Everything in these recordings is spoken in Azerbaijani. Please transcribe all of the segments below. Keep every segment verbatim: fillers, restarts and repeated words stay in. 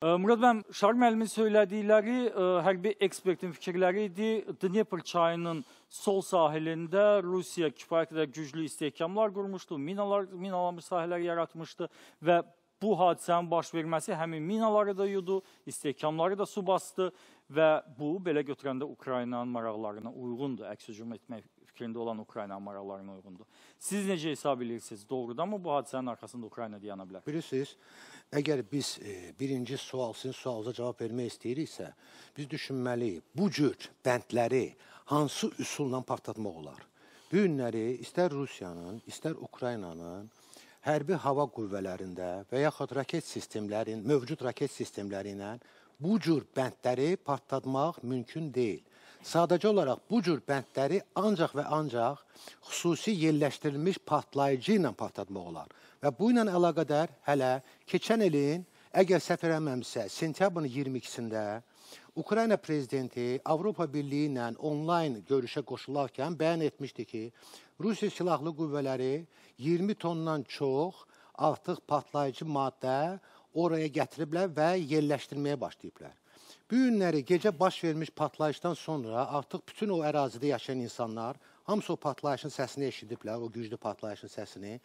Murad ben Şarm Əlimin söylədikləri hərbi ekspertin fikirləri idi. Dnepr çayının sol sahilində Rusiya kifayət qədər güclü istehkamlar qurmuşdu, minalar, minalanmış sahələr yaratmışdı və bu hadisənin baş verməsi həmin minaları da yudu, istehkamları da su bastı və bu belə götürəndə Ukraynanın maraqlarına uyğundur, əks hücum etmək fikrində olan Ukraynanın maraqlarına uyğundur. Siz necə hesab edirsiniz? Doğrudan mı bu hadisənin arxasında Ukrayna dayana bilər? Bilirsiniz, əgər biz e, birinci sual, sizin sualınıza cavab vermək istəyiriksə, biz düşünməliyik, bu cür bəndləri hansı üsulla partlatmaq olar? Bu günləri istər Rusiyanın, istər Ukraynanın hərbi hava qüvvələrində və yaxud raket sistemlərin, mövcud raket sistemləri ilə bu cür bəndləri partlatmaq mümkün deyil. Sadəcə olaraq bu cür bəndləri ancaq və ancaq xüsusi yerləşdirilmiş partlayıcı ilə partlatmaq olar. Və bu ilə əlaqədar hələ keçən ilin, əgər səhv eləməmsə, sentyabrın iyirmi ikisində Ukrayna prezidenti Avropa Birliyi ilə onlayn görüşə qoşularkən bəyan etmişdi ki, Rusiya silahlı qüvvələri iyirmi tondan çox artıq partlayıcı maddə oraya gətiriblər və yerləşdirməyə başlayıblar. Bu günləri gecə baş vermiş partlayışdan sonra artıq bütün o ərazidə yaşayan insanlar hamısı o partlayışın səsini eşidiblər, o güclü partlayışın səsini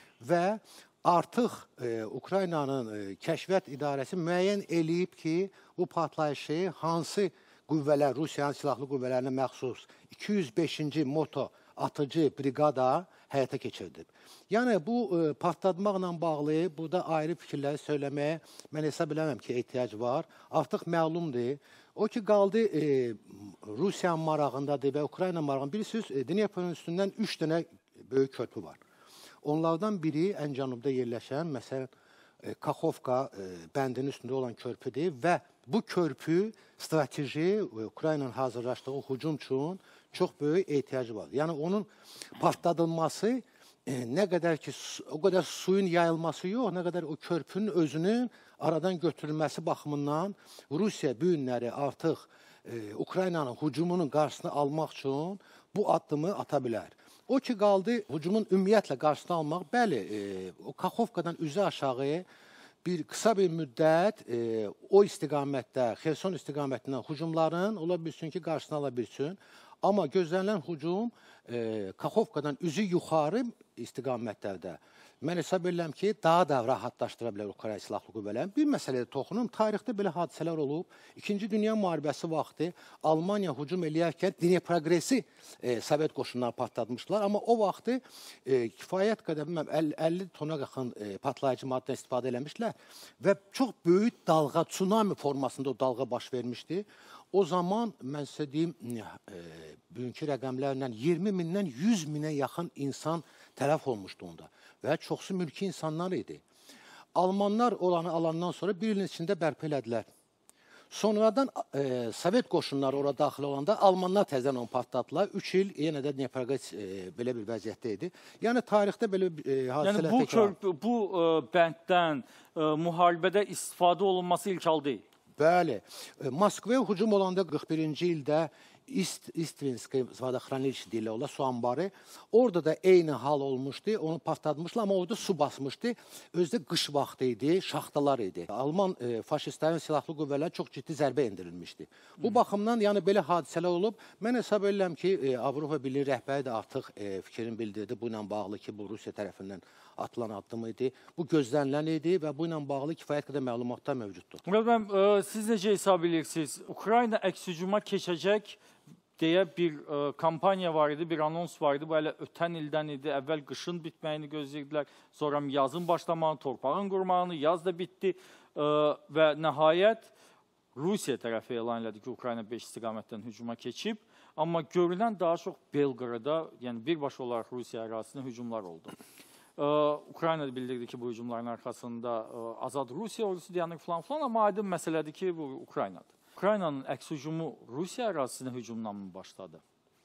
və artıq e, Ukraynanın e, kəşfiyyat idarəsi müəyyən eləyib ki, bu partlayışı hansı qüvvələr, Rusiyanın silahlı qüvvələrinə məxsus iki yüz beşinci moto atıcı briqada həyata keçirdib. Yəni, bu e, partlatmaqla bağlı burada ayrı fikirləri söyləməyə mən hesab eləməm ki, ehtiyac var. Artıq məlumdur. O ki, qaldı e, Rusiyanın marağındadır və Ukrayna marağında. Bilirsiniz, e, Dnepr'ın üstündən üç dənə böyük körpü var. Onlardan biri ən cənubda yerləşən, məsələn, e, Kakhovka e, bəndinin üstündə olan körpüdür və bu körpü strateji Ukraynanın hazırlaşdığı hücum üçün çox böyük ehtiyacı var. Yəni, onun partladılması e, nə qədər ki, o qədər suyun yayılması yox, nə qədər o körpünün özünün aradan götürülməsi baxımından Rusiya bu günləri artıq e, Ukraynanın hücumunun qarşısını almaq üçün bu addımı ata bilər. O ki, qaldı hücumun ümumiyyətlə qarşısını almaq, bəli, e, o Kakhovkadan üzü aşağı bir qısa bir müddət e, o istiqamətdə, Xerson istiqamətindən hücumların ola bilsin ki, qarşısını ala bilsin. Amma gözlənilən hücum e, Kakhovkadan üzü yuxarı istiqamətlərdə mən hesab edirəm ki, daha da rahatlaşdıra bilər Ukrayna silahlı qüvvələrin. Bir məsələdə toxunum, tarixdə belə hadisələr olub. İkinci Dünya müharibəsi vaxtı Almaniya hücum eləyərkən Dneprogresi e, Sovet qoşunları partlatmışlar. Amma o vaxtı e, kifayət qədər əlli tona yaxın e, partlayıcı maddə istifadə eləmişlər və çox böyük dalğa, tsunami formasında o dalğa baş vermişdi. O zaman, mən sizə deyim, e, bugünkü rəqəmlərlə iyirmi mindən yüz minə yaxın insan tələf olmuşdu onda və çoxsu mülki insanlar idi. Almanlar olanı alandan sonra bir ilin içində bərpa elədilər. Sonradan e, Sovet qoşunları orada daxil olanda Almanlar təzədən onu partlatdılar. Üç il yenə də Dneprogres e, belə bir vəziyyətdə idi. Yəni, tarixdə belə e, hadisələr yəni, bu təkrar... Körpü, bu e, bənddən e, müharibədə istifadə olunması ilk hal deyil. Bəli. Moskvaya hücum olanda qırx birinci ildə İstvinskaya Vadoxraniliç deyirlər, su anbarı. Orada da eyni hal olmuşdu. Onu partlatmışlar, amma orada su basmışdı. Özdə qış vaxtı idi, şaxtalar idi. Alman e, faşistlərin silahlı qüvvələri çox ciddi zərbə endirilmişdi. Bu hmm. baxımdan, yəni belə hadisələr olub. Mən hesab edirəm ki, e, Avropa Birliyi rəhbəri də artıq e, fikrini bildirdi. Bu ilə bağlı ki, bu Rusiya tərəfindən atılan addım idi. Bu gözlənilən idi və bu ilə bağlı kifayət qədər məlumatlar mövcuddur. Murad bəy, e, siz necə hesab edirsiniz? Ukrayna əks hücuma keçəcək deyə bir e, kampaniya var idi, bir anons var idi. Bu hələ ötən ildən idi. Əvvəl qışın bitməyini gözləyirdilər. Sonra yazın başlamağını, torpağın qurmağını, yaz da bitdi. E, və nəhayət Rusiya tərəfi elan elədi ki, Ukrayna beş istiqamətdən hücuma keçib. Amma görülən daha çox Belqradda, yəni birbaşa olaraq Rusiya ərazisində hücumlar oldu. Ee, Ukrayna bildirdi ki, bu hücumların arxasında e, Azad Rusiya ordusu dayanır falan falan, amma aydın məsələdir ki, bu Ukraynadır. Ukraynanın əks hücumu Rusiya ərazisinə hücumla mı başladı?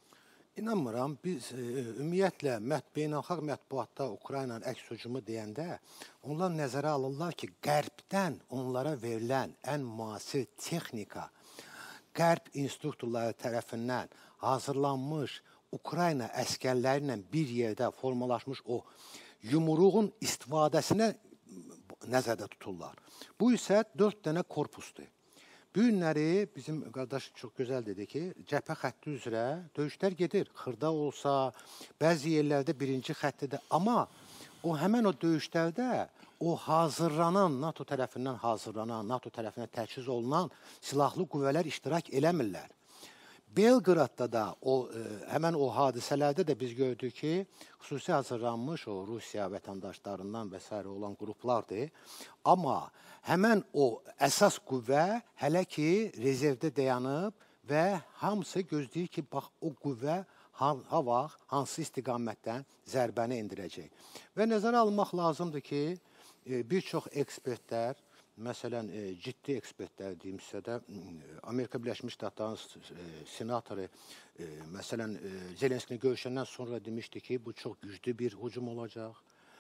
İnanmıram. Biz e, ümumiyyətlə mət, beynəlxalq mətbuatda Ukraynanın əks hücumu deyəndə onlar nəzərə alırlar ki, qərbdən onlara verilən ən müasir texnika, qərb instruktorları tərəfindən hazırlanmış Ukrayna əskərləri ilə bir yerdə formalaşmış o yumruğun istifadəsinə nəzərdə tuturlar. Bu isə dörd dənə korpusdur. Bu günləri bizim qardaş çox gözəl dedi ki, cəbhə xətti üzrə döyüşlər gedir. Xırda olsa, bəzi yerlərdə birinci xəttidir. Amma o həmən o döyüşlərdə o hazırlanan, NATO tərəfindən hazırlanan, NATO tərəfindən təchiz olunan silahlı qüvvələr iştirak eləmirlər. Belqradda da o e, həmən o hadisələrdə də biz gördük ki, xüsusi hazırlanmış o Rusiya vətəndaşlarından və s. olan qruplardır. Amma həmən o əsas qüvvə hələ ki rezervdə dayanıb və hamısı gözləyir ki, bax o qüvvə ha vaxt, hansı istiqamətdən zərbəni indirəcək. Və nəzərə almaq lazımdır ki, e, bir çox ekspertlər, məsələn, e, ciddi ekspertlər deyimsə də, Amerika Birləşmiş Ştatlarının e, senatoru, e, məsələn, e, Zelenskini görüşəndən sonra demişdi ki, bu çox güclü bir hücum olacaq.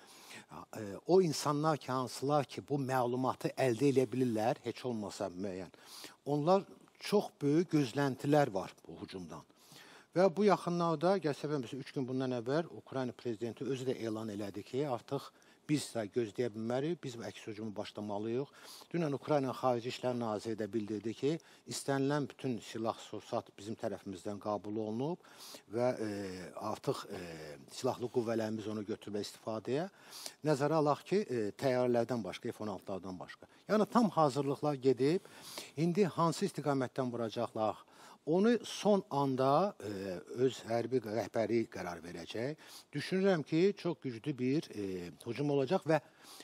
E, o insanlar ki, hansılar ki, bu məlumatı əldə edə bilirlər, heç olmasa müəyyən, onlar çox böyük gözləntilər var bu hücumdan. Və bu yaxınlarda, gəlsə üç gün bundan əvvəl Ukrayna prezidenti özü də elan elədi ki, artıq biz də gözləyə bilmərik, biz bu əks hücumu başlamalıyıq. Dünən Ukrayna Xarici İşlər Naziri də bildirdi ki, istənilən bütün silah sursat bizim tərəfimizdən qəbul olunub və e, artıq e, silahlı qüvvələrimiz onu götürüb istifadəyə. Nəzərə alaq ki, e, təyyarələrdən başqa, F on altılardan başqa. Yəni tam hazırlıqlar gedib, indi hansı istiqamətdən vuracaqlar? Onu son anda e, öz hərbi rəhbəri qərar verəcək. Düşünürəm ki, çox güclü bir e, hücum olacaq və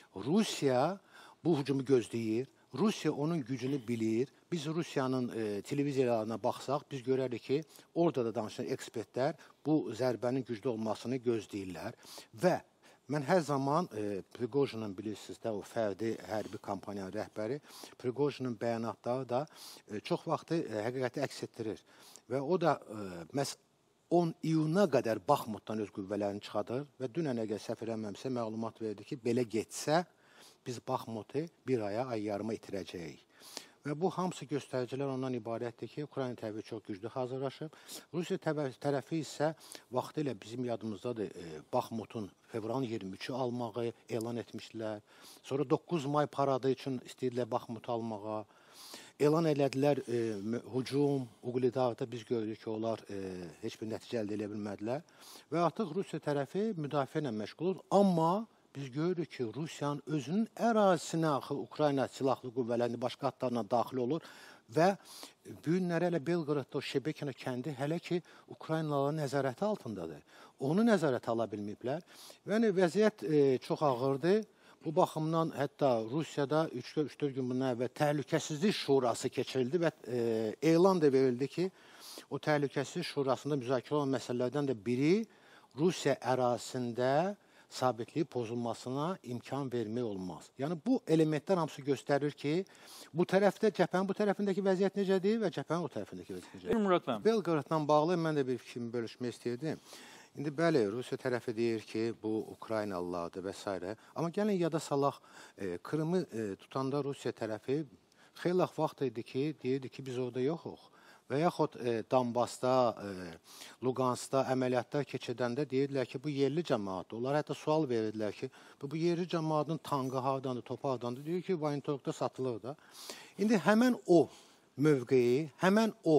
Rusiya bu hücumu gözləyir. Rusiya onun gücünü bilir. Biz Rusiyanın e, televiziyalarına baxsaq, biz görərik ki, orada da danışan ekspertlər bu zərbənin güclü olmasını gözləyirlər. Və mən hər zaman e, Prigojinin, bilirsiniz də, o fərdi hərbi kampaniyanın rəhbəri, Prigojinin bəyanatları da e, çox vaxtı e, həqiqəti əks etdirir. Və o da e, məhz on iyuna qədər Baxmutdan öz qüvvələrini çıxadır və dünən əgər səhv eləməmsə məlumat verdi ki, belə getsə, biz Baxmutu bir aya, ay yarıma itirəcəyik. Və bu hamısı göstəricilər ondan ibarətdir ki, Ukrayna tərəfi çox güclü hazırlaşıb. Rusiya tərəfi isə vaxtilə bizim yadımızdadır, e, Baxmutun fevralın iyirmi üçü almağı elan etmişdilər. Sonra doqquz may paradı üçün istəyirlər Baxmutu almağa. Elan elədilər e, hücum, Uqlidarda biz gördük ki, onlar e, heç bir nəticə əldə edə bilmədilər. Və artıq Rusiya tərəfi müdafiə ilə məşğul olur. Amma biz görürük ki, Rusiyanın özünün ərazisinə axı Ukrayna silahlı qüvvələrini başqa hatlarla daxil olur və bu günləri hələ Belqradda o Şebekina kəndi hələ ki Ukraynalıların nəzarəti altındadır. Onu nəzarətə ala bilməyiblər. Yəni vəziyyət e, çox ağırdır. Bu baxımdan hətta Rusiyada üç dörd gün bundan əvvəl təhlükəsizlik şurası keçirildi və e, elan da verildi ki, o təhlükəsizlik şurasında müzakirə olan məsələlərdən də biri Rusiya ərazisində sabitliyib pozulmasına imkan vermək olmaz. Yəni bu elementlər hamısı göstərir ki, bu tərəfdə, cəbhənin bu tərəfindəki vəziyyət necədir və cəbhənin o tərəfindəki vəziyyət necədir? Murad bəy. Belqradla bağlı mən də bir fikrimi bölüşmək istəyirdim. İndi bəli, Rusiya tərəfi deyir ki, bu Ukraynalılardır və s. Amma gəlin yada salaq, e, Krımı e, tutanda Rusiya tərəfi xeyli vaxt idi ki, deyirdi ki, biz orada yoxuq. Və yaxud e, Donbasda, e, Luganskda əməliyyatlar keçirdəndə deyirdilər ki, bu yerli cəmaatdır. Onlar hətta sual verirdilər ki, bu, bu yerli cəmaatın tankı hardandır, topu hardandır. Deyir ki, Vayntorqda satılır da. İndi həmən o mövqeyi, həmən o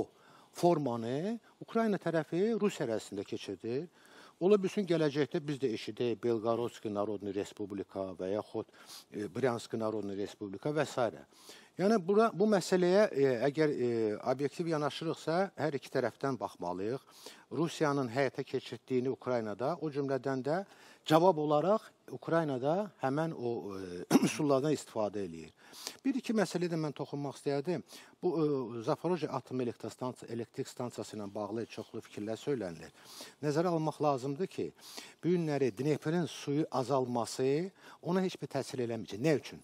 formanı Ukrayna tərəfi Rusiya ərazisində keçirdir. Ola bilsin gələcəkdə biz də eşidək Belqorodski Narodni Respublika və yaxud e, Bryanski Narodni Respublika və s. Yəni bura, bu məsələyə e, əgər e, obyektiv yanaşırıqsa, hər iki tərəfdən baxmalıyıq. Rusiyanın həyata keçirdiyini Ukraynada, o cümlədən də cavab olaraq Ukraynada həmən o e, üsullardan istifadə eləyir. Bir-iki məsələ də mən toxunmaq istəyərdim. Bu e, Zaporojye Atom Elektrik Stansiyası ilə bağlı çoxlu fikirlər söylənilir. Nəzərə almaq lazımdır ki, bu günləri Dneprin suyu azalması ona heç bir təsir eləməyəcək. Nə üçün?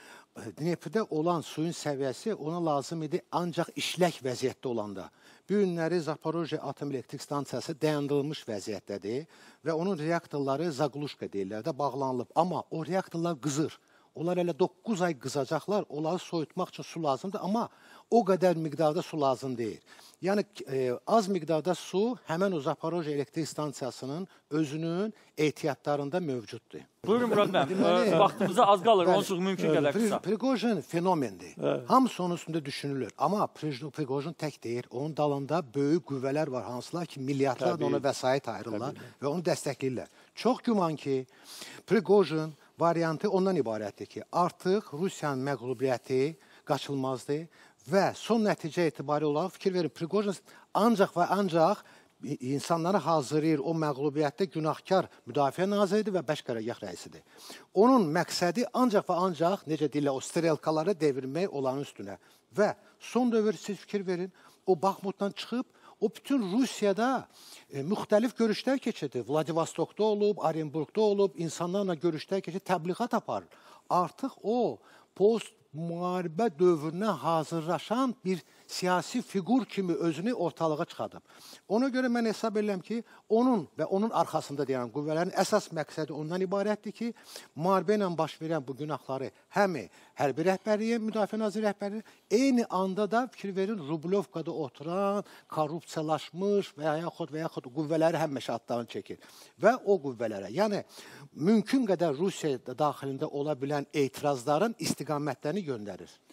Dneprdə olan suyun səviyyəsi ona lazım idi ancaq işlək vəziyyətdə olanda. Bu günləri Zaporojye Atom Elektrik Stansiyası dayandırılmış vəziyyətdədir və onun reaktorları Zaqluşka deyirlər də bağlanılıb. Amma o reaktorlar qızır. Onlar elə doqquz ay qızacaqlar, onları soyutmaq üçün su lazımdır, amma o qədər miqdarda su lazım deyil. Yəni, e, az miqdarda su həmən o Zaporojye elektrik stansiyasının özünün ehtiyatlarında mövcuddur. Buyurun Murad müəllim, e, vaxtımıza az qalır, onsuz mümkün qədər qısa. Prigojin fenomendir. Hamısı onun üstündə düşünülür. Amma Prigojin tək deyil, onun dalında böyük qüvvələr var, hansılar ki, milyardlarla ona vəsait ayırırlar və onu dəstəkləyirlər. Çox güman ki, Prigojin variantı ondan ibarətdir ki, artıq Rusiyanın məğlubiyyəti qaçılmazdır və son nəticə etibari olaraq fikir verin, Prigojin ancaq və ancaq insanları hazırlayır, o məğlubiyyətdə günahkar müdafiə naziridir və bəşqərargah rəisidir. Onun məqsədi ancaq və ancaq, necə deyirlər, o strelkaları devirmək olanın üstünə. Və son dövr siz fikir verin, o Baxmutdan çıxıb, o bütün Rusiyada e, müxtəlif görüşlər keçirdi. Vladivostokda olub, Orenburgda olub, insanlarla görüşlər keçirdi, təbliğat aparır. Artıq o post müharibə dövrünə hazırlaşan bir siyasi figur kimi özünü ortalığa çıxadıb. Ona görə mən hesab edirəm ki, onun və onun arxasında deyən qüvvələrin əsas məqsədi ondan ibarətdir ki, müharibə ilə baş verən bu günahları həm hərbi rəhbərliyə, müdafiə naziri rəhbərliyə, eyni anda da fikir verin, Rublyovkada oturan, korrupsiyalaşmış və yaxud və yaxud qüvvələri həmişə adlarını çəkir. Və o qüvvələrə, yəni mümkün qədər Rusiya daxilində ola bilən etirazların istiqamətlərini göndərir.